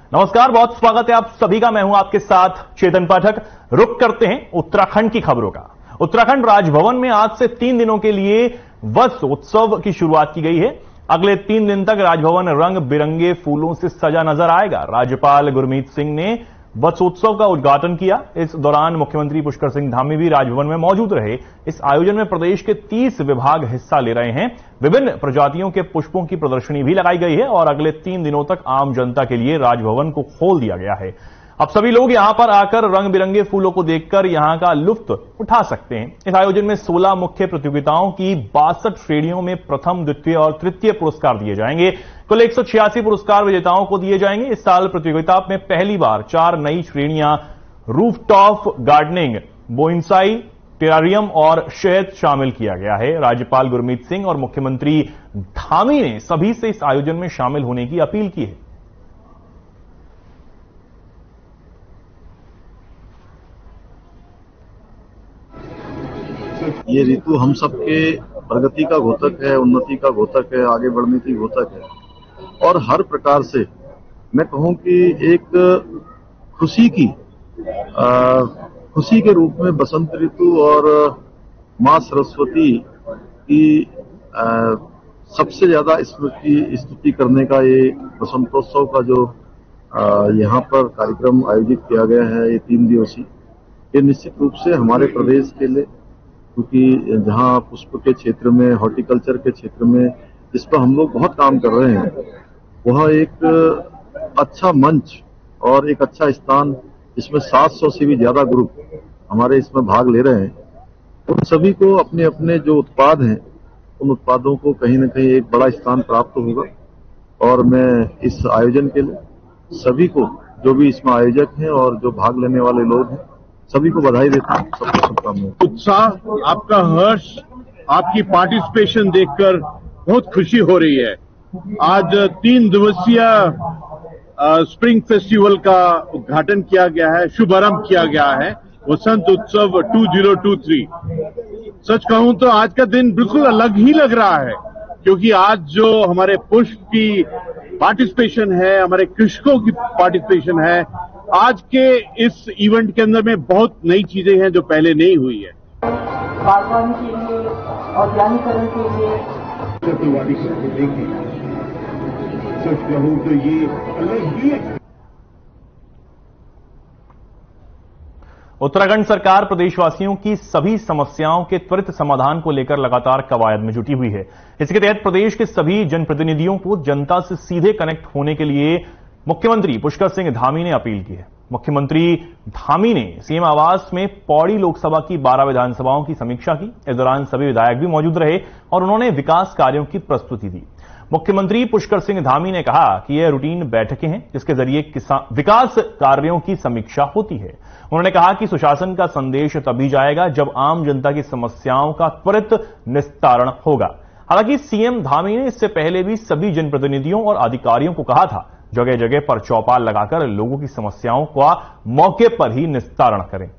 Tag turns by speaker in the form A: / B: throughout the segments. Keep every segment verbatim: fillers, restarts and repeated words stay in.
A: नमस्कार, बहुत स्वागत है आप सभी का। मैं हूं आपके साथ चेतन पाठक। रुक करते हैं उत्तराखंड की खबरों का। उत्तराखंड राजभवन में आज से तीन दिनों के लिए वत्स उत्सव की शुरुआत की गई है। अगले तीन दिन तक राजभवन रंग बिरंगे फूलों से सजा नजर आएगा। राज्यपाल गुरमीत सिंह ने वत्सोत्सव का उद्घाटन किया। इस दौरान मुख्यमंत्री पुष्कर सिंह धामी भी राजभवन में मौजूद रहे। इस आयोजन में प्रदेश के तीस विभाग हिस्सा ले रहे हैं। विभिन्न प्रजातियों के पुष्पों की प्रदर्शनी भी लगाई गई है और अगले तीन दिनों तक आम जनता के लिए राजभवन को खोल दिया गया है। अब सभी लोग यहां पर आकर रंग बिरंगे फूलों को देखकर यहां का लुत्फ उठा सकते हैं। इस आयोजन में सोलह मुख्य प्रतियोगिताओं की बासठ श्रेणियों में प्रथम, द्वितीय और तृतीय पुरस्कार दिए जाएंगे। कुल एक सौ छियासी पुरस्कार विजेताओं को दिए जाएंगे। इस साल प्रतियोगिता में पहली बार चार नई श्रेणियां रूफटॉप गार्डनिंग, बोनसाई, टेरारियम और शहद शामिल किया गया है। राज्यपाल गुरमीत सिंह और मुख्यमंत्री धामी ने सभी से इस आयोजन में शामिल होने की अपील की है।
B: ये ऋतु हम सबके प्रगति का घोतक है, उन्नति का घोतक है, आगे बढ़ने की घोतक है और हर प्रकार से मैं कहूं कि एक खुशी की आ, खुशी के रूप में बसंत ऋतु और मां सरस्वती की आ, सबसे ज्यादा स्मृति स्तुति करने का ये बसंतोत्सव का जो यहाँ पर कार्यक्रम आयोजित किया गया है, ये तीन दिवसीय, ये निश्चित रूप से हमारे प्रदेश के लिए, क्योंकि जहां पुष्प के क्षेत्र में, हॉर्टिकल्चर के क्षेत्र में जिस पर हम लोग बहुत काम कर रहे हैं, वह एक अच्छा मंच और एक अच्छा स्थान, इसमें सात सौ से भी ज्यादा ग्रुप हमारे इसमें भाग ले रहे हैं। उन सभी को अपने अपने जो उत्पाद हैं, उन उत्पादों को कहीं न कहीं एक बड़ा स्थान प्राप्त होगा और मैं इस आयोजन के लिए सभी को, जो भी इसमें आयोजक हैं और जो भाग लेने वाले लोग हैं, सभी को बधाई देता हूं। सबको शुभकामनाएं।
C: उत्साह, आपका हर्ष, आपकी पार्टिसिपेशन देखकर बहुत खुशी हो रही है। आज तीन दिवसीय स्प्रिंग फेस्टिवल का उद्घाटन किया गया है, शुभारंभ किया गया है, वसंत उत्सव दो हज़ार तेईस। सच कहूं तो आज का दिन बिल्कुल अलग ही लग रहा है, क्योंकि आज जो हमारे पुष्प की पार्टिसिपेशन है, हमारे कृषकों की पार्टिसिपेशन है, आज के इस इवेंट के अंदर में बहुत नई चीजें हैं जो पहले नहीं हुई है।
D: बागवानी के लिए, औद्यानिकरण के लिए
C: सच कहूं तो ये अलग ही एक।
A: उत्तराखंड सरकार प्रदेशवासियों की सभी समस्याओं के त्वरित समाधान को लेकर लगातार कवायद में जुटी हुई है। इसके तहत प्रदेश के सभी जनप्रतिनिधियों को जनता से सीधे कनेक्ट होने के लिए मुख्यमंत्री पुष्कर सिंह धामी ने अपील की है। मुख्यमंत्री धामी ने सीएम आवास में पौड़ी लोकसभा की बारह विधानसभाओं की समीक्षा की। इस दौरान सभी विधायक भी मौजूद रहे और उन्होंने विकास कार्यों की प्रस्तुति दी। मुख्यमंत्री पुष्कर सिंह धामी ने कहा कि यह रूटीन बैठकें हैं जिसके जरिए विकास कार्यों की समीक्षा होती है। उन्होंने कहा कि सुशासन का संदेश तभी जाएगा जब आम जनता की समस्याओं का त्वरित निस्तारण होगा। हालांकि सीएम धामी ने इससे पहले भी सभी जनप्रतिनिधियों और अधिकारियों को कहा था, जगह जगह पर चौपाल लगाकर लोगों की समस्याओं का मौके पर ही निस्तारण करें।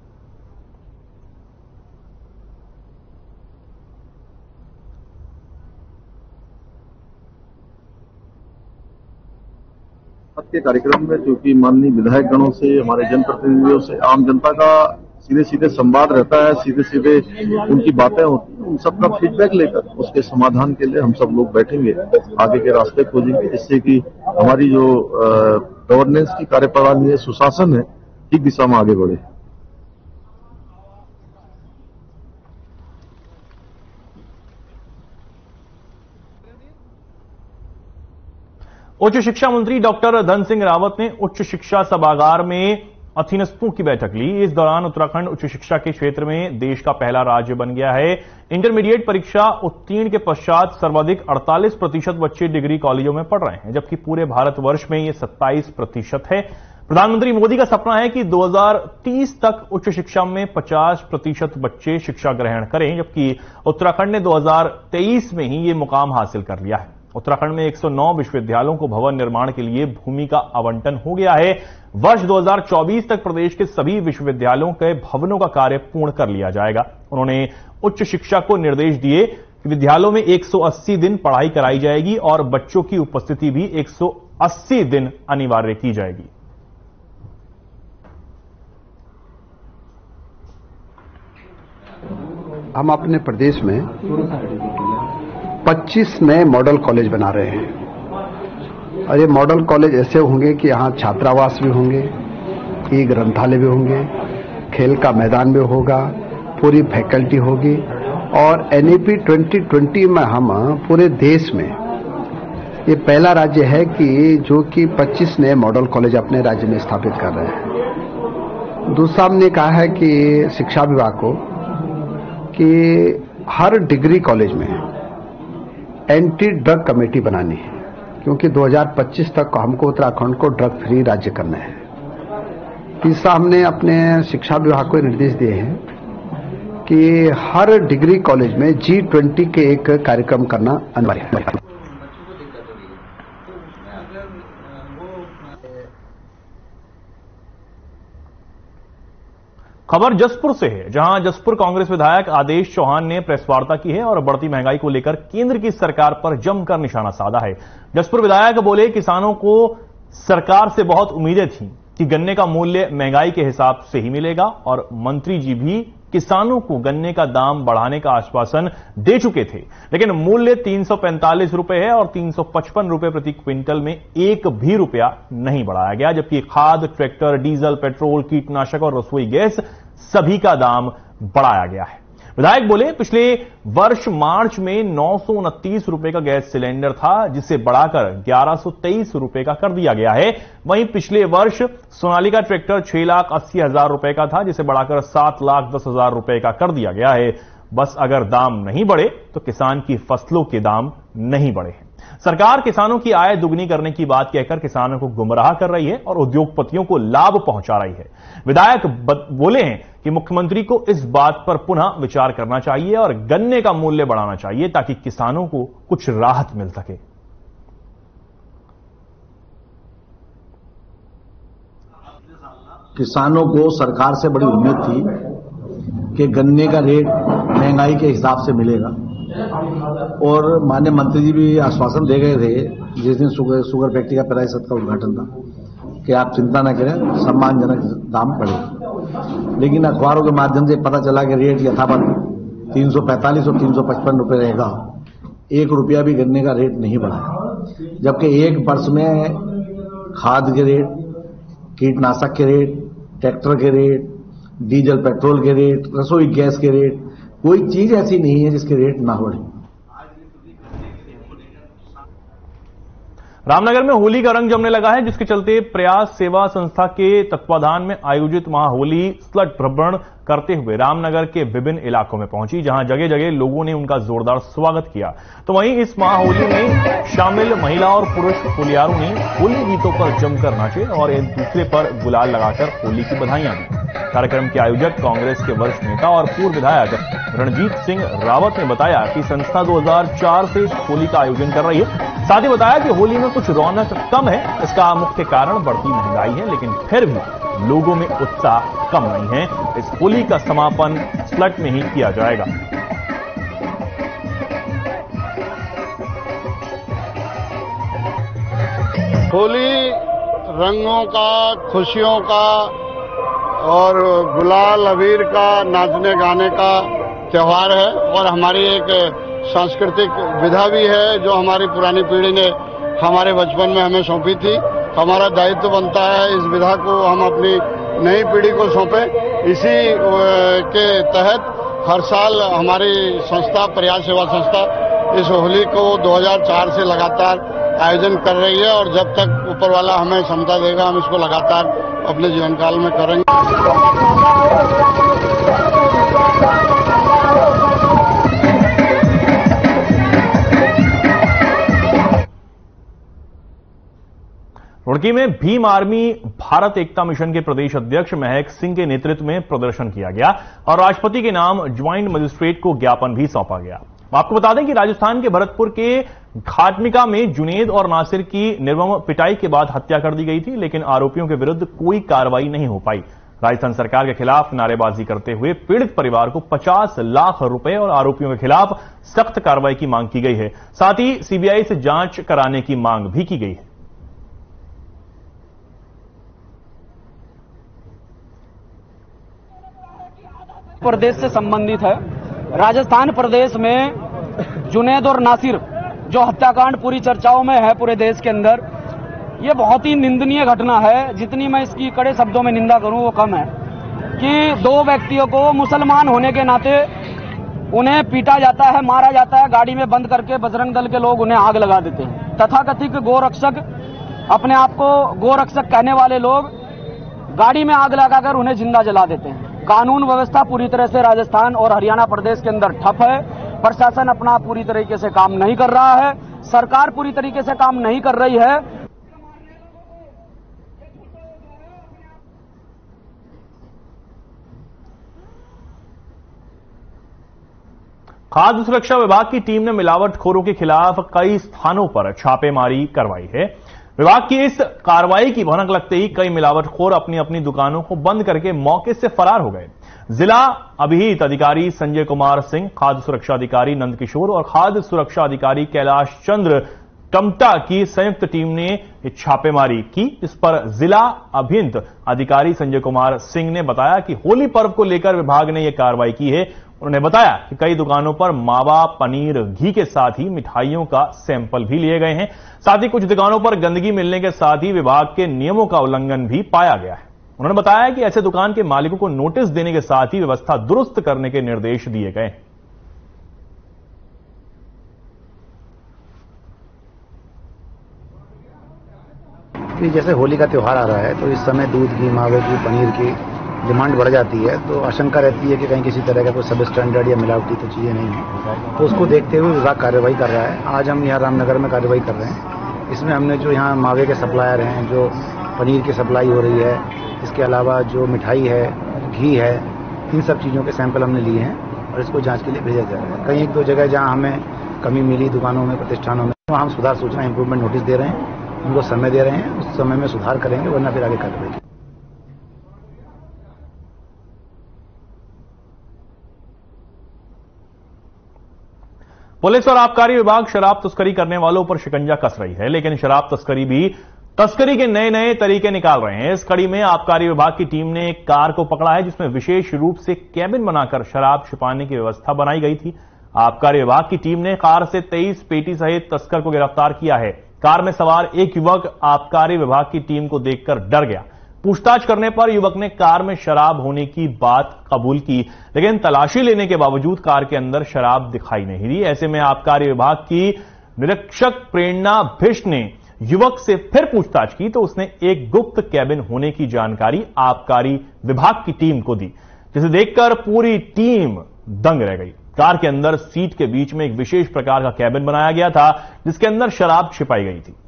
B: आज के कार्यक्रम में चूंकि माननीय विधायक गणों से, हमारे जनप्रतिनिधियों से, आम जनता का सीधे सीधे संवाद रहता है, सीधे सीधे उनकी बातें होती हैं, उन सबका फीडबैक लेकर उसके समाधान के लिए हम सब लोग बैठेंगे, आगे के रास्ते खोजेंगे, जिससे कि हमारी जो गवर्नेंस की कार्यप्रणाली है, सुशासन है, ठीक दिशा में आगे बढ़े।
A: उच्च शिक्षा मंत्री डॉक्टर धन सिंह रावत ने उच्च शिक्षा सभागार में अधीनस्थों की बैठक ली। इस दौरान उत्तराखंड उच्च शिक्षा के क्षेत्र में देश का पहला राज्य बन गया है। इंटरमीडिएट परीक्षा उत्तीर्ण के पश्चात सर्वाधिक अड़तालीस प्रतिशत बच्चे डिग्री कॉलेजों में पढ़ रहे हैं, जबकि पूरे भारतवर्ष में यह सत्ताईस प्रतिशत है। प्रधानमंत्री मोदी का सपना है कि दो हज़ार तीस तक उच्च शिक्षा में पचास प्रतिशत बच्चे शिक्षा ग्रहण करें, जबकि उत्तराखंड ने दो हज़ार तेईस में ही यह मुकाम हासिल कर लिया है। उत्तराखंड में एक सौ नौ विश्वविद्यालयों को भवन निर्माण के लिए भूमि का आवंटन हो गया है। वर्ष दो हज़ार चौबीस तक प्रदेश के सभी विश्वविद्यालयों के भवनों का कार्य पूर्ण कर लिया जाएगा। उन्होंने उच्च शिक्षा को निर्देश दिए कि विद्यालयों में एक सौ अस्सी दिन पढ़ाई कराई जाएगी और बच्चों की उपस्थिति भी एक सौ अस्सी दिन अनिवार्य की जाएगी।
E: हम अपने प्रदेश में पच्चीस नए मॉडल कॉलेज बना रहे हैं और ये मॉडल कॉलेज ऐसे होंगे कि यहाँ छात्रावास भी होंगे, ई ग्रंथालय भी होंगे, खेल का मैदान भी होगा, पूरी फैकल्टी होगी और एनईपी ट्वेंटी ट्वेंटी में हम पूरे देश में ये पहला राज्य है कि जो कि पच्चीस नए मॉडल कॉलेज अपने राज्य में स्थापित कर रहे हैं। दूसरा हमने कहा है कि शिक्षा विभाग को कि हर डिग्री कॉलेज में एंटी ड्रग कमेटी बनानी है, क्योंकि दो हज़ार पच्चीस तक हमको उत्तराखंड को ड्रग फ्री राज्य करना है। तीसरा हमने अपने शिक्षा विभाग को निर्देश दिए हैं कि हर डिग्री कॉलेज में जी ट्वेंटी के एक कार्यक्रम करना अनिवार्य है।
A: खबर जसपुर से है, जहां जसपुर कांग्रेस विधायक आदेश चौहान ने प्रेस वार्ता की है और बढ़ती महंगाई को लेकर केंद्र की सरकार पर जमकर निशाना साधा है। जसपुर विधायक बोले, किसानों को सरकार से बहुत उम्मीदें थीं कि गन्ने का मूल्य महंगाई के हिसाब से ही मिलेगा और मंत्री जी भी किसानों को गन्ने का दाम बढ़ाने का आश्वासन दे चुके थे, लेकिन मूल्य तीन सौ पैंतालीस रुपए है और तीन सौ पचपन रुपए प्रति क्विंटल में एक भी रुपया नहीं बढ़ाया गया, जबकि खाद, ट्रैक्टर, डीजल, पेट्रोल, कीटनाशक और रसोई गैस सभी का दाम बढ़ाया गया है। विधायक बोले, पिछले वर्ष मार्च में नौ सौ उनतीस रुपए का गैस सिलेंडर था, जिसे बढ़ाकर ग्यारह सौ तेईस रुपए का कर दिया गया है। वहीं पिछले वर्ष सोनालिका ट्रैक्टर छह लाख अस्सी हजार रुपए का था, जिसे बढ़ाकर सात लाख दस हजार रुपए का कर दिया गया है। बस अगर दाम नहीं बढ़े तो किसान की फसलों के दाम नहीं बढ़े। सरकार किसानों की आय दुगनी करने की बात कहकर किसानों को गुमराह कर रही है और उद्योगपतियों को लाभ पहुंचा रही है। विधायक बोले हैं कि मुख्यमंत्री को इस बात पर पुनः विचार करना चाहिए और गन्ने का मूल्य बढ़ाना चाहिए ताकि किसानों को कुछ राहत मिल सके।
F: किसानों को सरकार से बड़ी उम्मीद थी कि गन्ने का रेट महंगाई के हिसाब से मिलेगा और माननीय मंत्री जी भी आश्वासन दे गए थे जिस दिन शुगर शुगर फैक्ट्री का पैराशत का उद्घाटन था कि आप चिंता न करें, सम्मानजनक दाम पड़ेगा। लेकिन अखबारों के माध्यम से पता चला कि रेट यथावत तीन सौ पैंतालीस और तीन सौ पचपन रुपये रहेगा, एक रुपया भी गन्ने का रेट नहीं बढ़ा, जबकि एक वर्ष में खाद के रेट, कीटनाशक के रेट, ट्रैक्टर के रेट, डीजल पेट्रोल के रेट, रसोई गैस के रेट, कोई चीज ऐसी नहीं है जिसके रेट ना बढ़े।
A: रामनगर में होली का रंग जमने लगा है, जिसके चलते प्रयास सेवा संस्था के तत्वाधान में आयोजित महाहोली स्लट भ्रमण करते हुए रामनगर के विभिन्न इलाकों में पहुंची, जहां जगह जगह लोगों ने उनका जोरदार स्वागत किया। तो वहीं इस महाहोली में शामिल महिला और पुरुष होलियारों ने होली गीतों पर जमकर नाचे और एक दूसरे पर गुलाल लगाकर होली की बधाइयां दी। कार्यक्रम के आयोजक कांग्रेस के वरिष्ठ नेता और पूर्व विधायक रणजीत सिंह रावत ने बताया कि संस्था दो हज़ार चार से इस होली का आयोजन कर रही है। साथ ही बताया कि होली में कुछ रौनक कम है, इसका मुख्य कारण बढ़ती महंगाई है, लेकिन फिर भी लोगों में उत्साह कम नहीं है। इस होली का समापन स्लट में ही किया जाएगा।
G: होली रंगों का, खुशियों का और गुलाल अबीर का, नाचने गाने का त्योहार है और हमारी एक सांस्कृतिक विधा भी है जो हमारी पुरानी पीढ़ी ने हमारे बचपन में हमें सौंपी थी। हमारा दायित्व बनता है इस विधा को हम अपनी नई पीढ़ी को सौंपें। इसी के तहत हर साल हमारी संस्था प्रयास सेवा संस्था इस होली को दो हज़ार चार से लगातार आयोजन कर रही है और जब तक ऊपर वाला हमें क्षमता देगा हम इसको लगातार अपने जीवन काल में करेंगे।
A: रुड़की में भीम आर्मी भारत एकता मिशन के प्रदेश अध्यक्ष महक सिंह के नेतृत्व में प्रदर्शन किया गया और राष्ट्रपति के नाम ज्वाइंट मजिस्ट्रेट को ज्ञापन भी सौंपा गया। आपको बता दें कि राजस्थान के भरतपुर के घाटमिका में जुनेद और नासिर की निर्मम पिटाई के बाद हत्या कर दी गई थी, लेकिन आरोपियों के विरुद्ध कोई कार्रवाई नहीं हो पाई। राजस्थान सरकार के खिलाफ नारेबाजी करते हुए पीड़ित परिवार को पचास लाख रुपए और आरोपियों के खिलाफ सख्त कार्रवाई की मांग की गई है। साथ ही सीबीआई से जांच कराने की मांग भी की गई है।
H: प्रदेश से संबंधित है राजस्थान प्रदेश में जुनैद और नासिर जो हत्याकांड पूरी चर्चाओं में है पूरे देश के अंदर, ये बहुत ही निंदनीय घटना है। जितनी मैं इसकी कड़े शब्दों में निंदा करूं वो कम है कि दो व्यक्तियों को मुसलमान होने के नाते उन्हें पीटा जाता है, मारा जाता है, गाड़ी में बंद करके बजरंग दल के लोग उन्हें आग लगा देते हैं। तथाकथित गोरक्षक, अपने आप को गोरक्षक कहने वाले लोग गाड़ी में आग लगाकर उन्हें जिंदा जला देते हैं। कानून व्यवस्था पूरी तरह से राजस्थान और हरियाणा प्रदेश के अंदर ठप है। प्रशासन अपना पूरी तरीके से काम नहीं कर रहा है, सरकार पूरी तरीके से काम नहीं कर रही है।
A: खाद्य सुरक्षा विभाग की टीम ने मिलावटखोरों के खिलाफ कई स्थानों पर छापेमारी करवाई है। विभाग की इस कार्रवाई की भनक लगते ही कई मिलावटखोर अपनी अपनी दुकानों को बंद करके मौके से फरार हो गए। जिला अभिहित अधिकारी संजय कुमार सिंह, खाद्य सुरक्षा अधिकारी नंदकिशोर और खाद्य सुरक्षा अधिकारी कैलाश चंद्र टमटा की संयुक्त टीम ने छापेमारी की। इस पर जिला अभिहित अधिकारी संजय कुमार सिंह ने बताया कि होली पर्व को लेकर विभाग ने यह कार्रवाई की है। उन्होंने बताया कि कई दुकानों पर मावा, पनीर, घी के साथ ही मिठाइयों का सैंपल भी लिए गए हैं। साथ ही कुछ दुकानों पर गंदगी मिलने के साथ ही विभाग के नियमों का उल्लंघन भी पाया गया है। उन्होंने बताया कि ऐसे दुकान के मालिकों को नोटिस देने के साथ ही व्यवस्था दुरुस्त करने के निर्देश दिए गए।
E: जैसे होली का त्योहार आ रहा है तो इस समय दूध की, मावे की, पनीर की डिमांड बढ़ जाती है, तो आशंका रहती है कि कहीं किसी तरह का कोई सब स्टैंडर्ड या मिलावटी तो चीजें नहीं है, तो उसको देखते हुए विभाग कार्रवाई कर रहा है। आज हम यहाँ रामनगर में कार्रवाई कर रहे हैं। इसमें हमने जो यहाँ मावे के सप्लायर हैं, जो पनीर की सप्लाई हो रही है, इसके अलावा जो मिठाई है, घी है, इन सब चीज़ों के सैंपल हमने लिए हैं और इसको जाँच के लिए भेजा जा रहा है। कहीं एक दो जगह जहाँ हमें कमी मिली दुकानों में, प्रतिष्ठानों में, वहाँ हम सुधार सूचना इंप्रूवमेंट नोटिस दे रहे हैं, उनको समय दे रहे हैं, उस समय में सुधार करेंगे, वरना फिर आगे कार्रवाई।
A: पुलिस और आबकारी विभाग शराब तस्करी करने वालों पर शिकंजा कस रही है, लेकिन शराब तस्करी भी तस्करी के नए नए तरीके निकाल रहे हैं। इस कड़ी में आबकारी विभाग की टीम ने एक कार को पकड़ा है जिसमें विशेष रूप से कैबिन बनाकर शराब छिपाने की व्यवस्था बनाई गई थी। आबकारी विभाग की टीम ने कार से तेईस पेटी सहित तस्कर को गिरफ्तार किया है। कार में सवार एक युवक आबकारी विभाग की टीम को देखकर डर गया। पूछताछ करने पर युवक ने कार में शराब होने की बात कबूल की, लेकिन तलाशी लेने के बावजूद कार के अंदर शराब दिखाई नहीं दी। ऐसे में आबकारी विभाग की निरीक्षक प्रेरणा भिष्ट ने युवक से फिर पूछताछ की तो उसने एक गुप्त कैबिन होने की जानकारी आबकारी विभाग की टीम को दी, जिसे देखकर पूरी टीम दंग रह गई। कार के अंदर सीट के बीच में एक विशेष प्रकार का कैबिन बनाया गया था जिसके अंदर शराब छिपाई गई थी।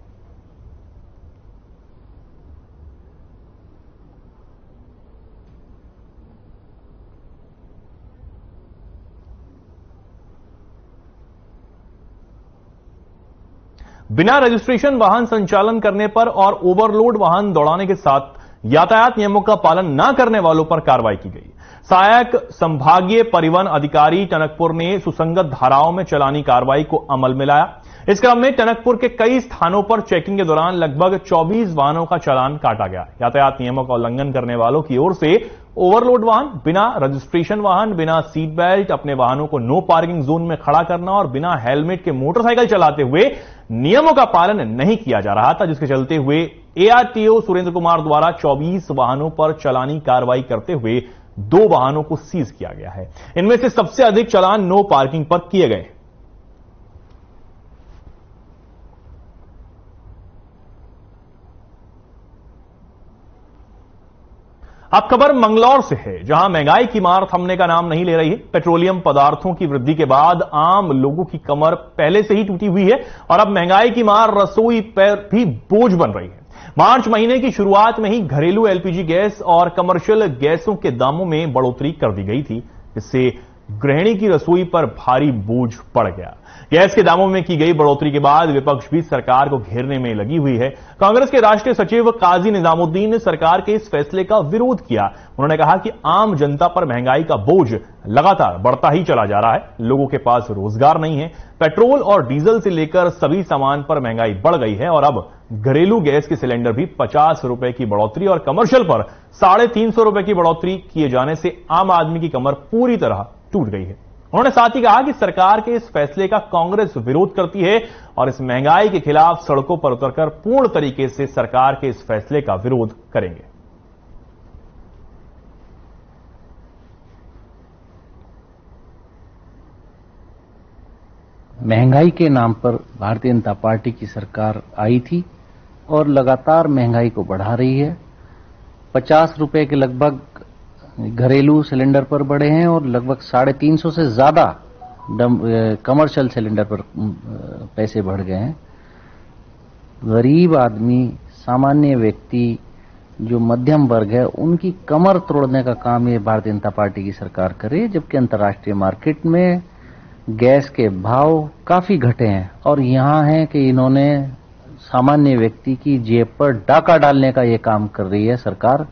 A: बिना रजिस्ट्रेशन वाहन संचालन करने पर और ओवरलोड वाहन दौड़ाने के साथ यातायात नियमों का पालन न करने वालों पर कार्रवाई की गई। सहायक संभागीय परिवहन अधिकारी टनकपुर ने सुसंगत धाराओं में चलानी कार्रवाई को अमल में लाया। इस क्रम में टनकपुर के कई स्थानों पर चेकिंग के दौरान लगभग चौबीस वाहनों का चालान काटा गया। यातायात नियमों का उल्लंघन करने वालों की ओर से ओवरलोड वाहन, बिना रजिस्ट्रेशन वाहन, बिना सीट बेल्ट, अपने वाहनों को नो पार्किंग जोन में खड़ा करना और बिना हेलमेट के मोटरसाइकिल चलाते हुए नियमों का पालन नहीं किया जा रहा था, जिसके चलते हुए एआरटीओ सुरेंद्र कुमार द्वारा चौबीस वाहनों पर चालानी कार्रवाई करते हुए दो वाहनों को सीज किया गया है। इनमें से सबसे अधिक चालान नो पार्किंग पर किए गए। अब खबर मंगलौर से है, जहां महंगाई की मार थमने का नाम नहीं ले रही है। पेट्रोलियम पदार्थों की वृद्धि के बाद आम लोगों की कमर पहले से ही टूटी हुई है और अब महंगाई की मार रसोई पर भी बोझ बन रही है। मार्च महीने की शुरुआत में ही घरेलू एलपीजी गैस और कमर्शियल गैसों के दामों में बढ़ोतरी कर दी गई थी, इससे गृहिणी की रसोई पर भारी बोझ पड़ गया। गैस के दामों में की गई बढ़ोतरी के बाद विपक्ष भी सरकार को घेरने में लगी हुई है। कांग्रेस के राष्ट्रीय सचिव काजी निजामुद्दीन ने सरकार के इस फैसले का विरोध किया। उन्होंने कहा कि आम जनता पर महंगाई का बोझ लगातार बढ़ता ही चला जा रहा है, लोगों के पास रोजगार नहीं है। पेट्रोल और डीजल से लेकर सभी सामान पर महंगाई बढ़ गई है और अब घरेलू गैस के सिलेंडर भी पचास रुपए की बढ़ोतरी और कमर्शियल पर साढ़े तीन सौ रुपए की बढ़ोतरी किए जाने से आम आदमी की कमर पूरी तरह टूट गई है। उन्होंने साथ ही कहा कि सरकार के इस फैसले का कांग्रेस विरोध करती है और इस महंगाई के खिलाफ सड़कों पर उतरकर पूर्ण तरीके से सरकार के इस फैसले का विरोध करेंगे।
I: महंगाई के नाम पर भारतीय जनता पार्टी की सरकार आई थी और लगातार महंगाई को बढ़ा रही है। पचास रुपए के लगभग घरेलू सिलेंडर पर बढ़े हैं और लगभग साढ़े तीन सौ से ज्यादा कमर्शियल सिलेंडर पर पैसे बढ़ गए हैं। गरीब आदमी, सामान्य व्यक्ति, जो मध्यम वर्ग है, उनकी कमर तोड़ने का काम ये भारतीय जनता पार्टी की सरकार कर रही है, जबकि अंतर्राष्ट्रीय मार्केट में गैस के भाव काफी घटे हैं और यहां है कि इन्होंने सामान्य व्यक्ति की जेब पर डाका डालने का ये काम कर रही है सरकार।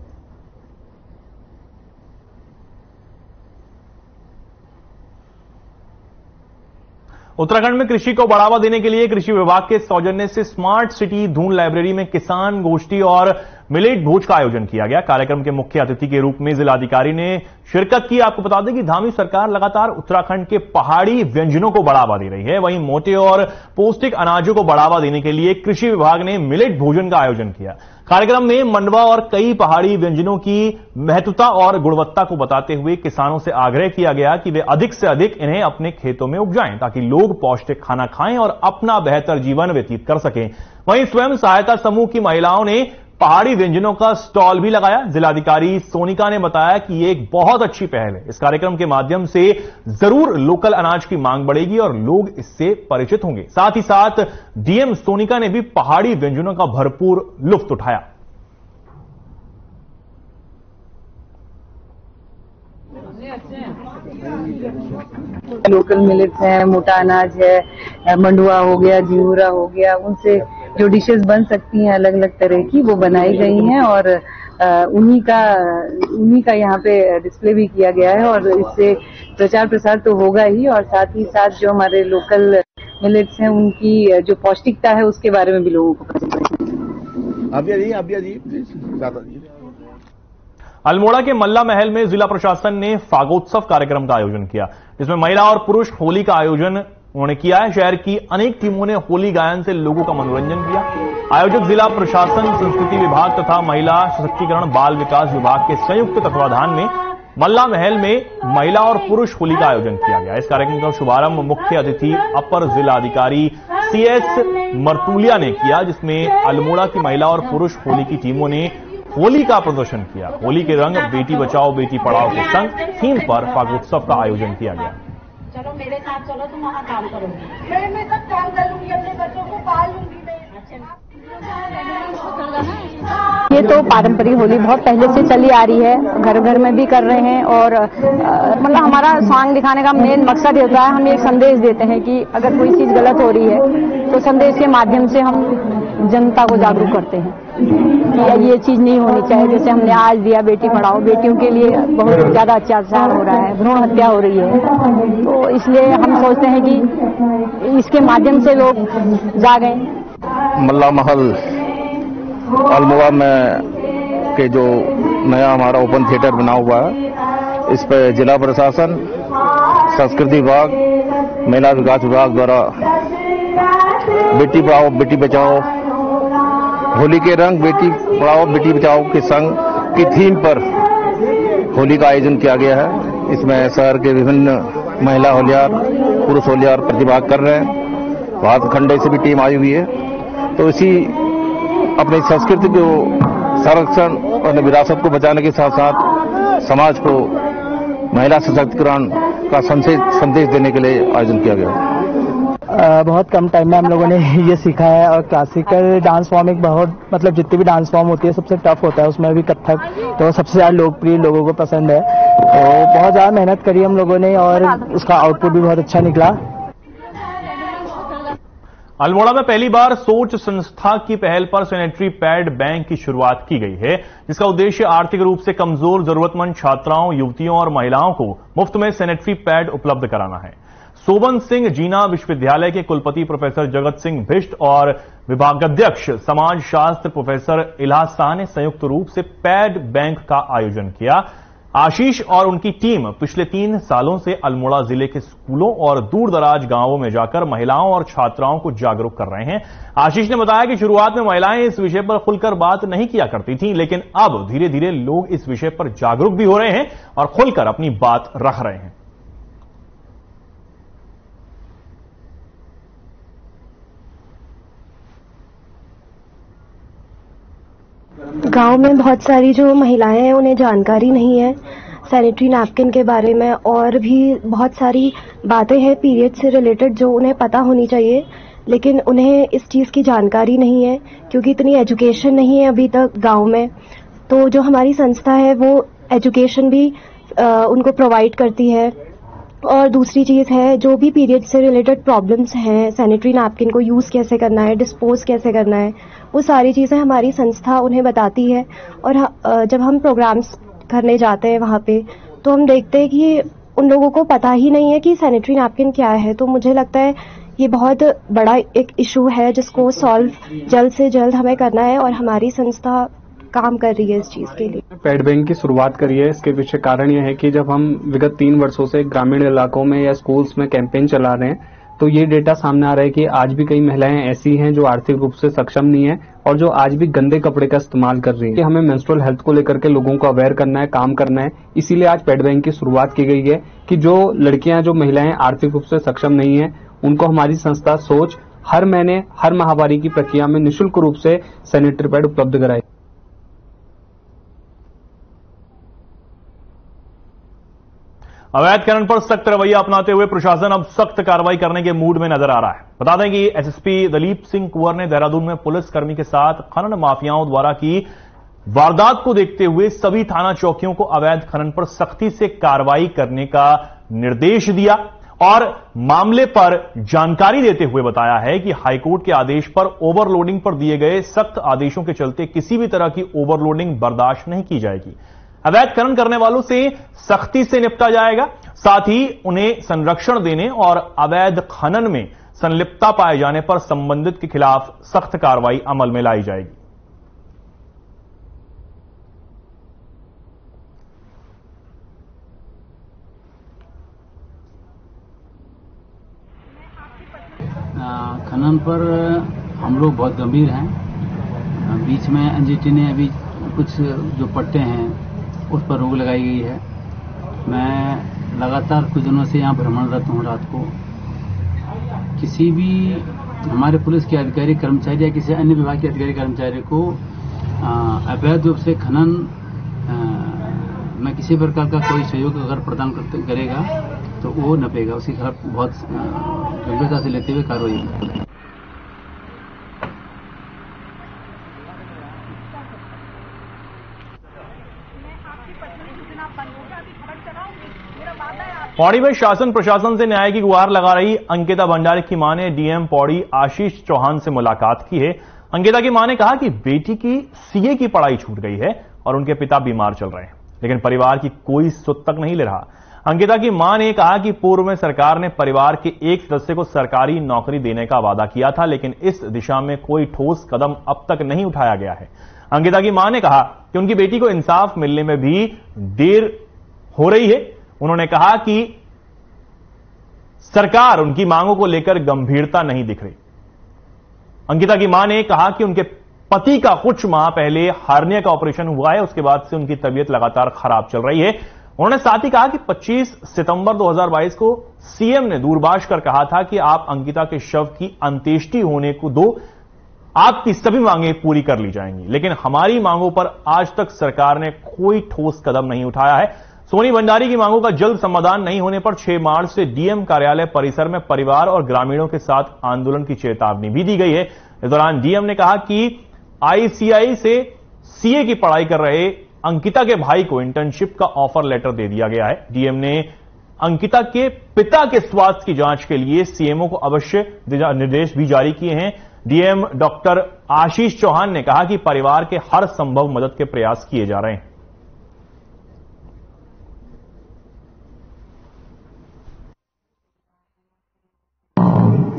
A: उत्तराखंड में कृषि को बढ़ावा देने के लिए कृषि विभाग के सौजन्य से स्मार्ट सिटी धून लाइब्रेरी में किसान गोष्ठी और मिलेट भोज का आयोजन किया गया। कार्यक्रम के मुख्य अतिथि के रूप में जिलाधिकारी ने शिरकत की। आपको बता दें कि धामी सरकार लगातार उत्तराखंड के पहाड़ी व्यंजनों को बढ़ावा दे रही है। वहीं मोटे और पौष्टिक अनाजों को बढ़ावा देने के लिए कृषि विभाग ने मिलेट भोजन का आयोजन किया। कार्यक्रम में मंडवा और कई पहाड़ी व्यंजनों की महत्वता और गुणवत्ता को बताते हुए किसानों से आग्रह किया गया कि वे अधिक से अधिक इन्हें अपने खेतों में उपजाएं ताकि लोग पौष्टिक खाना खाएं और अपना बेहतर जीवन व्यतीत कर सकें। वहीं स्वयं सहायता समूह की महिलाओं ने पहाड़ी व्यंजनों का स्टॉल भी लगाया। जिलाधिकारी सोनिका ने बताया कि ये एक बहुत अच्छी पहल है। इस कार्यक्रम के माध्यम से जरूर लोकल अनाज की मांग बढ़ेगी और लोग इससे परिचित होंगे। साथ ही साथ डीएम सोनिका ने भी पहाड़ी व्यंजनों का भरपूर लुत्फ उठाया।
D: लोकल मिलेट्स है, मोटा अनाज है, मंडुआ हो गया, जिंगूरा हो गया, उनसे जो डिशेस बन सकती हैं अलग अलग तरह की, वो बनाई गई हैं और उन्हीं का उन्हीं का यहाँ पे डिस्प्ले भी किया गया है और इससे प्रचार प्रसार तो होगा ही और साथ ही साथ जो हमारे लोकल मिलेट्स हैं उनकी जो पौष्टिकता है उसके बारे में भी लोगों को पता चले।
A: अल्मोड़ा के मल्ला महल में जिला प्रशासन ने फागोत्सव कार्यक्रम का आयोजन किया, जिसमें महिला और पुरुष होली का आयोजन उन्होंने किया है। शहर की अनेक टीमों ने होली गायन से लोगों का मनोरंजन किया। आयोजक जिला प्रशासन, संस्कृति विभाग तथा महिला सशक्तिकरण बाल विकास विभाग के संयुक्त तत्वाधान में मल्ला महल में महिला और पुरुष होली का आयोजन किया गया। इस कार्यक्रम का शुभारंभ मुख्य अतिथि अपर जिलाधिकारी सी एस मरतुलिया ने किया, जिसमें अल्मोड़ा की महिला और पुरुष होली की टीमों ने होली का प्रदर्शन किया। होली के रंग बेटी बचाओ बेटी पढ़ाओ के संग थीम पर फागोत्सव का आयोजन किया गया।
J: चलो मेरे साथ चलो, तुम वहाँ काम करोगे। मैं मैं सब काम कर लूंगी, अपने बच्चों को पाल लूंगी मैं।
K: ये तो पारंपरिक होली बहुत पहले से चली आ रही है, घर घर में भी कर रहे हैं और मतलब हमारा सॉन्ग दिखाने का मेन मकसद ये होता है, हम एक संदेश देते हैं कि अगर कोई चीज गलत हो रही है तो संदेश के माध्यम से हम जनता को जागरूक करते हैं कि ये चीज नहीं होनी चाहिए। जैसे हमने आज दिया बेटी पढ़ाओ, बेटियों के लिए बहुत ज्यादा अत्याचार हो रहा है, भ्रूण हत्या हो रही है, तो इसलिए हम सोचते हैं कि इसके माध्यम से लोग जागें।
L: मल्ला महल अल्मोड़ा में के जो नया हमारा ओपन थिएटर बना हुआ है, इस पर जिला प्रशासन, संस्कृति विभाग, महिला विकास विभाग द्वारा बेटी पढ़ाओ बेटी बचाओ, होली के रंग बेटी पढ़ाओ बेटी बचाओ के संग की थीम पर होली का आयोजन किया गया है। इसमें शहर के विभिन्न महिला होलियार, पुरुष होलियार प्रतिभाग कर रहे हैं। भारत खंडे से भी टीम आई हुई है। तो इसी अपनी संस्कृति को संरक्षण और विरासत को बचाने के साथ साथ समाज को महिला सशक्तिकरण का संदेश संदेश देने के लिए आयोजन किया गया।
M: आ, बहुत कम टाइम में हम लोगों ने ये सीखा है और क्लासिकल डांस फॉर्म एक बहुत मतलब जितनी भी डांस फॉर्म होती है सबसे टफ होता है, उसमें भी कथक तो सबसे ज्यादा लोकप्रिय लोगों को पसंद है। तो बहुत ज्यादा मेहनत करी हम लोगों ने और उसका आउटपुट भी बहुत अच्छा निकला।
A: अल्मोड़ा में पहली बार सोच संस्था की पहल पर सैनिटरी पैड बैंक की शुरुआत की गई है, जिसका उद्देश्य आर्थिक रूप से कमजोर जरूरतमंद छात्राओं, युवतियों और महिलाओं को मुफ्त में सैनिटरी पैड उपलब्ध कराना है। सोबन सिंह जीना विश्वविद्यालय के कुलपति प्रोफेसर जगत सिंह भिष्ट और विभागाध्यक्ष समाज शास्त्र प्रोफेसर इलाज शाह ने संयुक्त रूप से पैड बैंक का आयोजन किया। आशीष और उनकी टीम पिछले तीन सालों से अल्मोड़ा जिले के स्कूलों और दूर दराज गांवों में जाकर महिलाओं और छात्राओं को जागरूक कर रहे हैं। आशीष ने बताया कि शुरुआत में महिलाएं इस विषय पर खुलकर बात नहीं किया करती थीं, लेकिन अब धीरे धीरे लोग इस विषय पर जागरूक भी हो रहे हैं और खुलकर अपनी बात रख रहे हैं।
N: गांव में बहुत सारी जो महिलाएं हैं उन्हें जानकारी नहीं है सैनिटरी नैपकिन के बारे में, और भी बहुत सारी बातें हैं पीरियड से रिलेटेड जो उन्हें पता होनी चाहिए, लेकिन उन्हें इस चीज़ की जानकारी नहीं है क्योंकि इतनी एजुकेशन नहीं है अभी तक गांव में। तो जो हमारी संस्था है वो एजुकेशन भी आ, उनको प्रोवाइड करती है। और दूसरी चीज़ है जो भी पीरियड से रिलेटेड प्रॉब्लम्स हैं, सैनिटरी नैपकिन को यूज़ कैसे करना है, डिस्पोज कैसे करना है, वो सारी चीज़ें हमारी संस्था उन्हें बताती है। और जब हम प्रोग्राम्स करने जाते हैं वहाँ पे तो हम देखते हैं कि उन लोगों को पता ही नहीं है कि सैनिटरी नैपकिन क्या है। तो मुझे लगता है ये बहुत बड़ा एक इशू है जिसको सॉल्व जल्द से जल्द हमें करना है और हमारी संस्था काम कर रही है इस चीज के लिए।
O: पैड बैंक की शुरुआत करी है, इसके पीछे कारण यह है कि जब हम विगत तीन वर्षों से ग्रामीण इलाकों में या स्कूल्स में कैंपेन चला रहे हैं तो ये डेटा सामने आ रहा है कि आज भी कई महिलाएं ऐसी हैं जो आर्थिक रूप से सक्षम नहीं है और जो आज भी गंदे कपड़े का इस्तेमाल कर रही है। हमें मेंस्ट्रुअल हेल्थ को लेकर के लोगों को अवेयर करना है, काम करना है, इसीलिए आज पैड बैंक की शुरुआत की गई है कि जो लड़कियां जो महिलाएं आर्थिक रूप से सक्षम नहीं है उनको हमारी संस्था सोच हर महीने हर माहवारी की प्रक्रिया में निःशुल्क रूप से सैनिटरी पैड उपलब्ध कराए।
A: अवैध खनन पर सख्त रवैया अपनाते हुए प्रशासन अब सख्त कार्रवाई करने के मूड में नजर आ रहा है। बता दें कि एसएसपी दलीप सिंह कुंवर ने देहरादून में पुलिसकर्मी के साथ खनन माफियाओं द्वारा की वारदात को देखते हुए सभी थाना चौकियों को अवैध खनन पर सख्ती से कार्रवाई करने का निर्देश दिया और मामले पर जानकारी देते हुए बताया है कि हाईकोर्ट के आदेश पर ओवरलोडिंग पर दिए गए सख्त आदेशों के चलते किसी भी तरह की ओवरलोडिंग बर्दाश्त नहीं की जाएगी। अवैध खनन करने वालों से सख्ती से निपटा जाएगा, साथ ही उन्हें संरक्षण देने और अवैध खनन में संलिप्तता पाए जाने पर संबंधित के खिलाफ सख्त कार्रवाई अमल में लाई जाएगी।
P: खनन पर हम लोग बहुत गंभीर हैं। बीच में एनजीटी ने अभी कुछ जो पट्टे हैं उस पर रोक लगाई गई है। मैं लगातार कुछ दिनों से यहाँ भ्रमणरत हूँ। रात को किसी भी हमारे पुलिस के अधिकारी कर्मचारी या किसी अन्य विभाग के अधिकारी कर्मचारी को अवैध रूप से खनन में किसी प्रकार का कोई सहयोग अगर प्रदान करेगा तो वो नपेगा, उसके खिलाफ बहुत गंभीरता से लेते हुए कार्रवाई।
A: पौड़ी में शासन प्रशासन से न्याय की गुहार लगा रही अंकिता भंडारी की मां ने डीएम पौड़ी आशीष चौहान से मुलाकात की है। अंकिता की मां ने कहा कि बेटी की सीए की पढ़ाई छूट गई है और उनके पिता बीमार चल रहे हैं, लेकिन परिवार की कोई सुध तक नहीं ले रहा। अंकिता की मां ने कहा कि पूर्व में सरकार ने परिवार के एक सदस्य को सरकारी नौकरी देने का वादा किया था, लेकिन इस दिशा में कोई ठोस कदम अब तक नहीं उठाया गया है। अंकिता की मां ने कहा कि उनकी बेटी को इंसाफ मिलने में भी देर हो रही है। उन्होंने कहा कि सरकार उनकी मांगों को लेकर गंभीरता नहीं दिख रही। अंकिता की मां ने कहा कि उनके पति का कुछ माह पहले हार्निया का ऑपरेशन हुआ है, उसके बाद से उनकी तबीयत लगातार खराब चल रही है। उन्होंने साथ ही कहा कि पच्चीस सितंबर दो हज़ार बाईस को सीएम ने दूरभाष कर कहा था कि आप अंकिता के शव की अंत्येष्टि होने को दो, आपकी सभी मांगें पूरी कर ली जाएंगी, लेकिन हमारी मांगों पर आज तक सरकार ने कोई ठोस कदम नहीं उठाया है। सोनी भंडारी की मांगों का जल्द समाधान नहीं होने पर छह मार्च से डीएम कार्यालय परिसर में परिवार और ग्रामीणों के साथ आंदोलन की चेतावनी भी दी गई है। इस दौरान डीएम ने कहा कि आईसीआई से सीए की पढ़ाई कर रहे अंकिता के भाई को इंटर्नशिप का ऑफर लेटर दे दिया गया है। डीएम ने अंकिता के पिता के स्वास्थ्य की जांच के लिए सीएमओ को अवश्य निर्देश भी जारी किए हैं। डीएम डॉक्टर आशीष चौहान ने कहा कि परिवार के हर संभव मदद के प्रयास किए जा रहे हैं।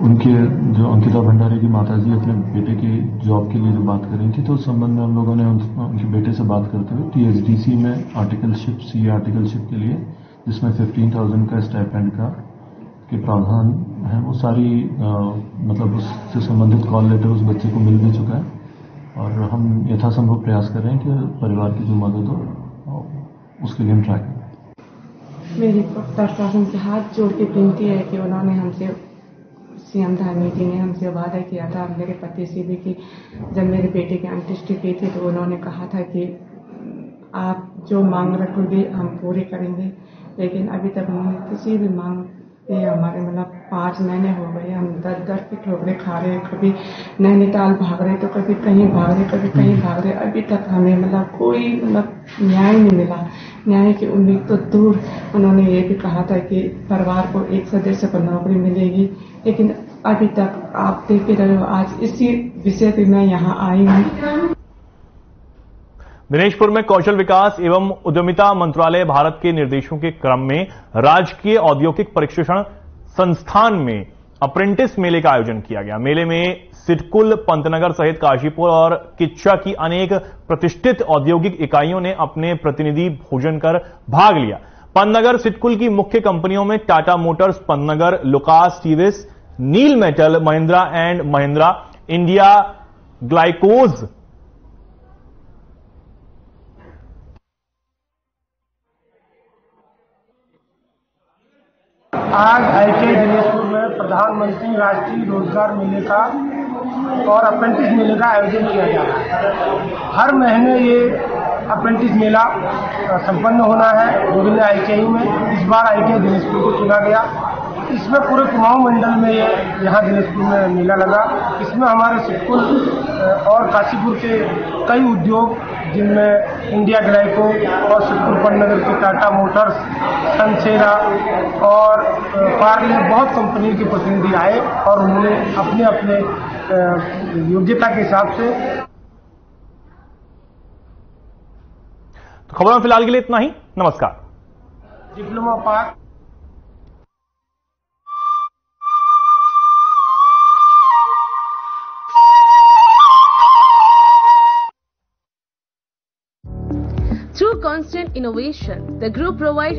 Q: उनके जो अंकिता भंडारी की माताजी अपने बेटे की जॉब के लिए जो बात कर रही थी, तो उस संबंध में हम लोगों ने उनके बेटे से बात करते हुए टीएचडीसी में आर्टिकलशिप सी आर्टिकलशिप के लिए जिसमें फिफ्टीन थाउजेंड का स्टाइपेंड का के प्रावधान है, वो सारी आ, मतलब उससे संबंधित कॉल लेटर उस बच्चे को मिल भी चुका है और हम यथासंभव प्रयास कर रहे हैं कि परिवार की जो मदद हो उसके लिए हम ट्राई करें।
R: मेरी प्रशासन से हाथ जोड़ के विनती है कि उन्होंने हमसे सीएम धामीजी ने हमसे वादा किया था मेरे पति से भी कि जब मेरे बेटे की अंत्येष्टि की थी तो उन्होंने कहा था कि आप जो मांग रखोगे हम पूरी करेंगे, लेकिन अभी तक उन्होंने किसी भी मांग ये हमारे मतलब पाँच महीने हो गए, हम दर दर की ठोकरे खा रहे, कभी नैनीताल भाग रहे तो कभी कहीं भाग रहे कभी कहीं भाग रहे, अभी तक हमें मतलब कोई मतलब न्याय नहीं मिला। न्याय की उम्मीद तो दूर। उन्होंने ये भी कहा था कि परिवार को एक सदस्य को नौकरी मिलेगी, लेकिन अभी तक आप देख रहे हो आज इसी विषय पे मैं यहाँ आई हूँ।
A: दिनेशपुर में कौशल विकास एवं उद्यमिता मंत्रालय भारत के निर्देशों के क्रम में राजकीय औद्योगिक प्रशिक्षण संस्थान में अप्रेंटिस मेले का आयोजन किया गया। मेले में सिडकुल, पंतनगर सहित काशीपुर और किच्चा की अनेक प्रतिष्ठित औद्योगिक इकाइयों ने अपने प्रतिनिधि भोजन कर भाग लिया। पंतनगर सिडकुल की मुख्य कंपनियों में Tata Motors Pantnagar, Lucas TVS, Neel Metal, Mahindra and Mahindra, India Glycols,
S: आज आईटीआई दिनेशपुर में प्रधानमंत्री राष्ट्रीय रोजगार मेले का और अप्रेंटिस मेले का आयोजन किया जा रहा है। हर महीने ये अप्रेंटिस मेला संपन्न होना है विभिन्न आईटीआई में। इस बार आईटीआई दिनेशपुर को चुना गया। इसमें पूरे कुमाऊं मंडल में ये यहाँ दिनेशपुर में मेला लगा। इसमें हमारे सिडकुल और काशीपुर के कई उद्योग जिनमें इंडिया ग्लाइको और सिडकुल पंतनगर की टाटा मोटर्स, सनसेरा और पार्ले बहुत कंपनी के प्रतिनिधि आए और उन्होंने अपने अपने योग्यता के हिसाब से।
A: तो खबरों में फिलहाल के लिए इतना ही। नमस्कार।
S: Diploma pass
T: Through constant innovation, the group provides